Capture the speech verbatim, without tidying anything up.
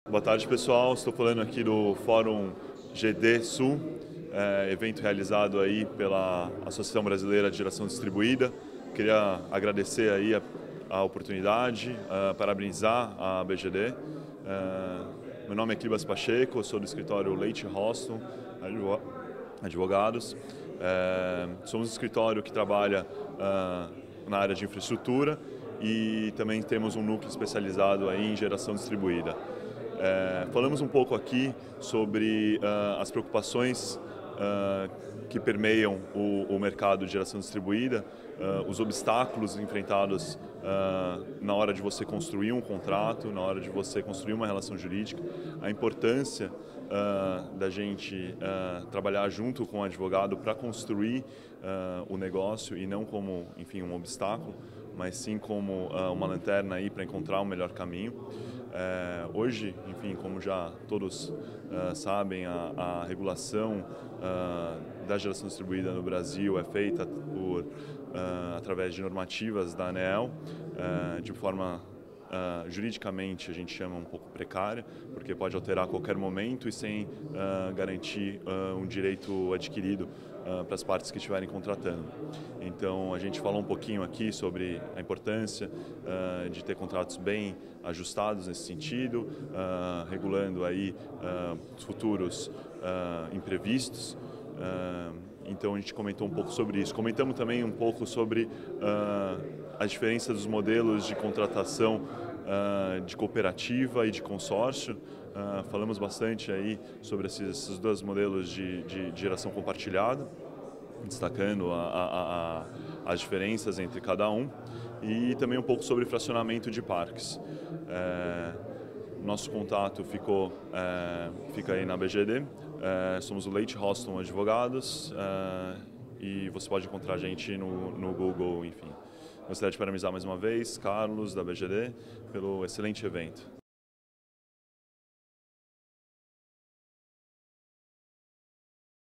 Boa tarde, pessoal. Estou falando aqui do Fórum G D Sul, é, evento realizado aí pela Associação Brasileira de Geração Distribuída. Queria agradecer aí a, a oportunidade, uh, parabenizar a B G D. Uh, meu nome é Clibas Pacheco, sou do escritório Leite Roston Advogados. É, somos um escritório que trabalha uh, na área de infraestrutura e também temos um núcleo especializado aí em geração distribuída. É, falamos um pouco aqui sobre uh, as preocupações uh, que permeiam o, o mercado de geração distribuída, uh, os obstáculos enfrentados uh, na hora de você construir um contrato, na hora de você construir uma relação jurídica, a importância uh, da gente uh, trabalhar junto com o advogado para construir uh, o negócio e não como, enfim, um obstáculo, mas sim como uh, uma lanterna aí para encontrar o melhor caminho. É, hoje, enfim, como já todos uh, sabem, a, a regulação uh, da geração distribuída no Brasil é feita por, uh, através de normativas da ANEEL, uh, de forma uh, juridicamente a gente chama um pouco precária, porque pode alterar a qualquer momento e sem uh, garantir uh, um direito adquirido uh, para as partes que estiverem contratando. Então a gente falou um pouquinho aqui sobre a importância uh, de ter contratos bem ajustados nesse sentido, uh, regulando aí uh, futuros uh, imprevistos. Uh, então a gente comentou um pouco sobre isso. Comentamos também um pouco sobre uh, a diferença dos modelos de contratação uh, de cooperativa e de consórcio. Uh, falamos bastante aí sobre esses, esses dois modelos de, de, de geração compartilhada, destacando a, a, a, as diferenças entre cada um, e também um pouco sobre fracionamento de parques. É, nosso contato ficou, é, fica aí na B G D, é, somos o Leite Roston Advogados, é, e você pode encontrar a gente no, no Google, enfim. Gostaria de parabenizar mais uma vez Carlos, da B G D, pelo excelente evento.